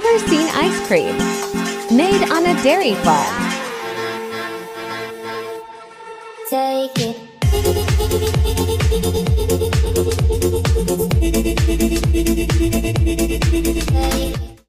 ever seen ice cream made on a dairy farm? Take it.